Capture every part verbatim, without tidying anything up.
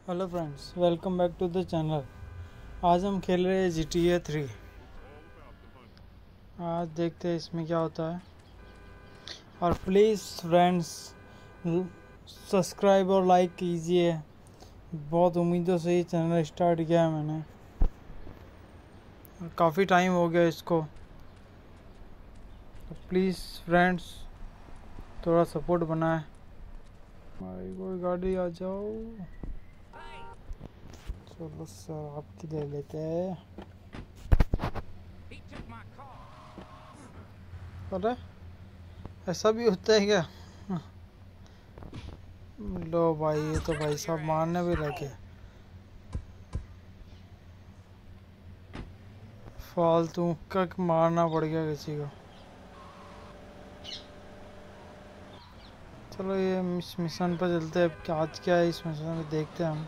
Hello friends, welcome back to the channel. आज हम खेल रहे हैं जी टी ए थ्री। आज देखते हैं इसमें क्या होता है। और प्लीज़ फ्रेंड्स सब्सक्राइब और लाइक कीजिए। बहुत उम्मीदों से ये चैनल स्टार्ट किया है मैंने, और काफ़ी टाइम हो गया इसको। तो प्लीज़ फ्रेंड्स थोड़ा सपोर्ट बनाए। भाई कोई गाड़ी आ जाओ। चलो सर आपकी ले लेते हैं। अरे ऐसा भी होता है क्या? लो भाई, ये तो भाई साहब मारने भी लगे। फालतू का मारना पड़ गया किसी को। चलो ये इस मिशन पर चलते हैं। अब आज क्या है इस मिशन में देखते हैं हम।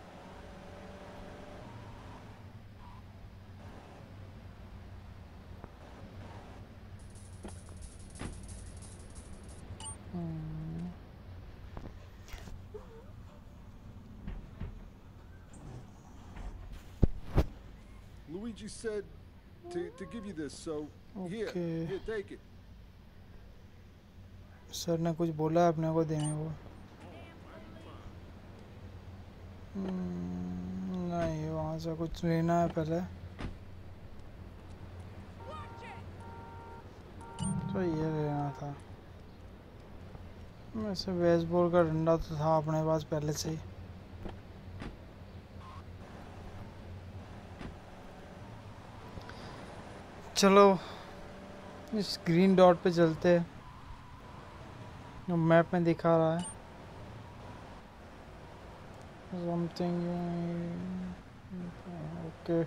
Hmm, Luigi said to, to give you this, so here, okay, here, take it. Sir ने कुछ बोला है अपने को देने को? हम्म, नहीं, वहाँ से कुछ लेना है पहले। तो ये लेना था। वैसे बेसबॉल का डंडा तो था अपने पास पहले से ही। चलो इस ग्रीन डॉट पे चलते हैं जो मैप में दिखा रहा है। Something okay.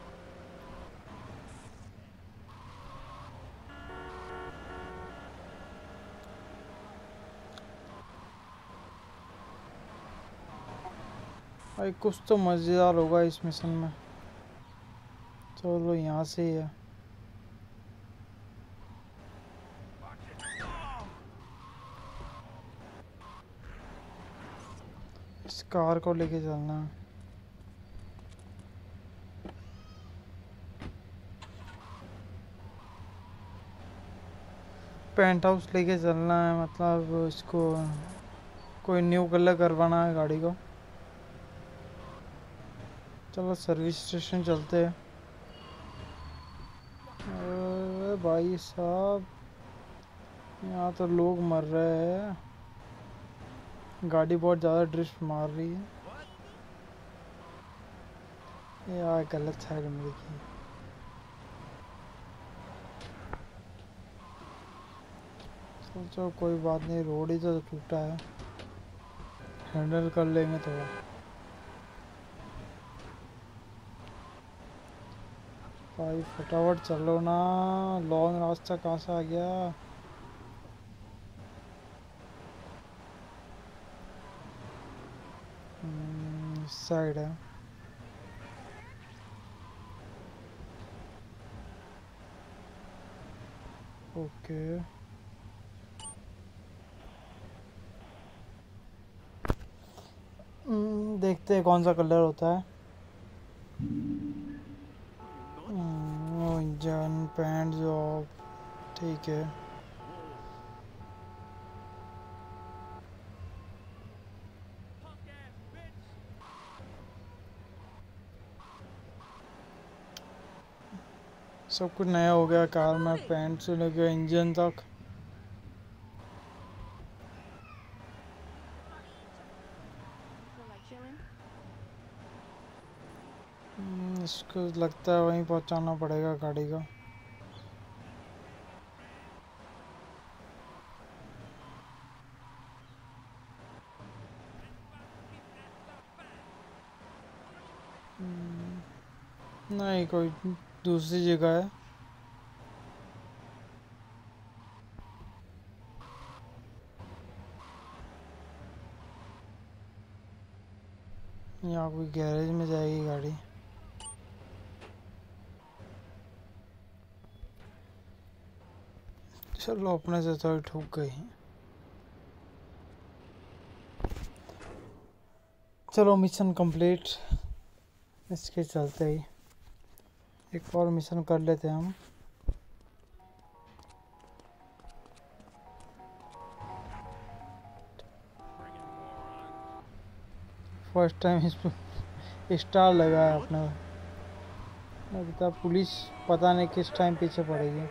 भाई कुछ तो मज़ेदार होगा इस मिशन में। चलो यहाँ से ही है। इस कार को लेके चलना है। पेंट हाउस लेके चलना है, मतलब इसको कोई न्यू कलर करवाना है गाड़ी को। चलो सर्विस स्टेशन चलते हैं। अरे भाई साहब, यहाँ तो लोग मर रहे हैं। गाड़ी बहुत ज़्यादा ड्रिफ्ट मार रही है। यार गलत साइड में देखिए। चलो चलो कोई बात नहीं, रोड ही तो टूटा है, हैंडल कर लेंगे थोड़ा। भाई फटाफट चलो ना, लॉन्ग रास्ता कहाँ से आ गया। हम्म, इस साइड है। ओके, हम्म, देखते हैं कौन सा कलर होता है। इंजन पैंट जॉब, ठीक है। सब कुछ नया हो गया कार में, पैंट से लेके इंजन तक। हम्म, इसको लगता है वहीं पहुंचाना पड़ेगा गाड़ी को। नहीं, कोई दूसरी जगह है। यहाँ कोई गैरेज में जाएगी गाड़ी। चलो अपने से थोड़ी ठुक गई। चलो मिशन कंप्लीट। इसके चलते ही एक और मिशन कर लेते हैं हम। फर्स्ट टाइम इस स्टार लगा है अपने। अभी तक पुलिस पता नहीं किस टाइम पीछे पड़ेगी।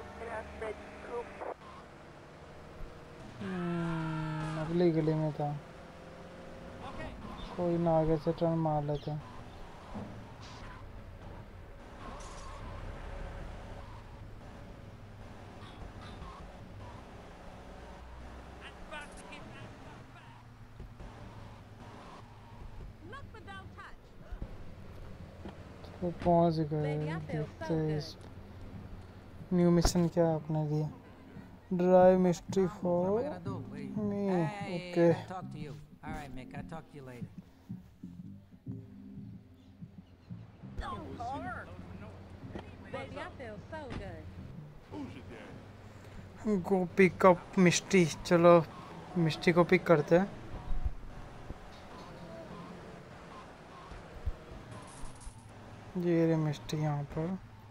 हम्म, अगली गली में था। कोई ना, आगे से टर्न मार लेते हैं। तो पहुंच गए। देखते हैं इस न्यू मिशन क्या है अपने लिए। Drive mystery for me. Okay, go pick up mystery. चलो मिस्ट्री को पिक करते हैं। ये रे मिस्ट्री यहाँ पर।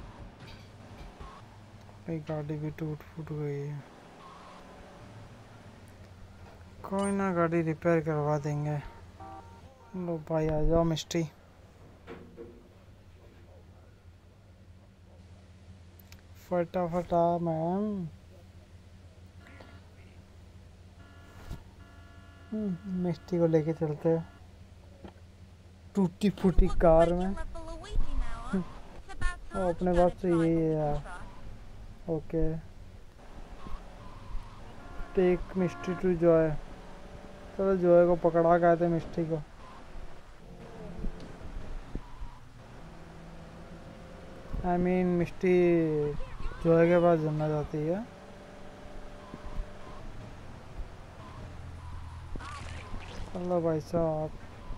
भाई गाड़ी भी टूट फूट गई है। कोई ना, गाड़ी रिपेयर करवा देंगे। लो भाई आ जाओ मिस्ट्री। फटाफट आ मैम। मिस्ट्री को लेके चलते हैं टूटी फूटी कार में। ओ, अपने बात से यही है यार। Okay, take mystery to Joy. चलो जॉय को पकड़ा गए थे मिस्ट्री को। आई मीन मिस्ट्री जॉय के पास जाना चाहती है। चलो भाई साहब।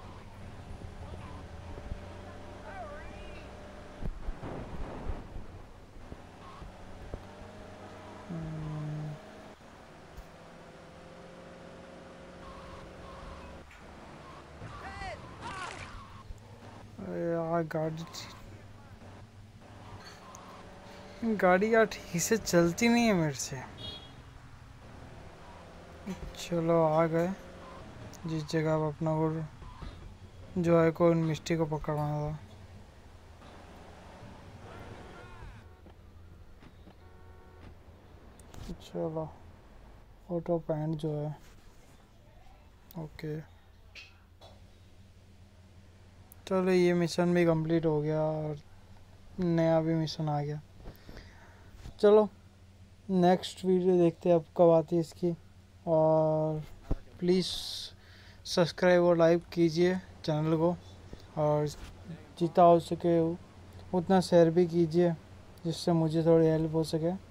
यार गाड़ी गाड़ी यार ठीक से चलती नहीं है मेरे से। चलो आ गए जिस जगह पर अपना को जो है को मिस्ट्री को पकड़वाना था। चलो ऑटो पैंट जो है। ओके, चलो ये मिशन भी कंप्लीट हो गया और नया भी मिशन आ गया। चलो नेक्स्ट वीडियो देखते हैं अब कब आती है इसकी। और प्लीज़ सब्सक्राइब और लाइक कीजिए चैनल को, और जितना हो सके उतना शेयर भी कीजिए जिससे मुझे थोड़ी हेल्प हो सके।